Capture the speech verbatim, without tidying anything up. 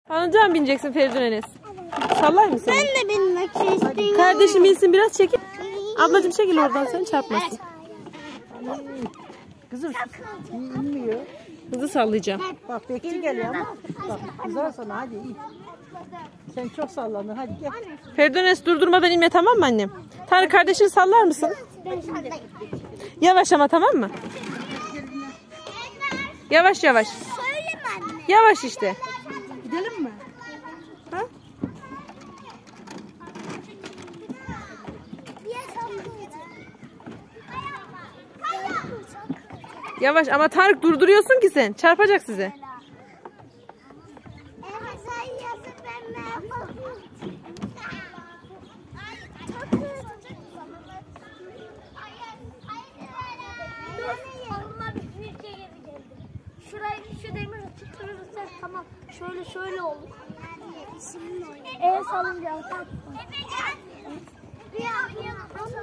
Salıncağına mı bineceksin Feridun Enes? Sallar mısın? Ben de binmek istiyorum. Kardeşim binsin, biraz çekil. Ablacığım çekil oradan, sen çarpmasın. Kızım inmiyor. Hızlı sallayacağım. Bak bekçi geliyor ama. Bak güzel sana, hadi in. Sen çok sallandın, hadi gel. Feridun Enes durdurmadan inme, tamam mı annem? Tarık kardeşini sallar mısın? Yavaş ama, tamam mı? Yavaş yavaş. Söyleme anne. Yavaş işte. Gidelim mi? Ha? Yavaş ama Tarık, durduruyorsun ki sen. Çarpacak size. Evet, sen yazın, ben ne yapayım? Şurayı şu demiri tutturursak tamam. Şöyle şöyle olur. El salınca.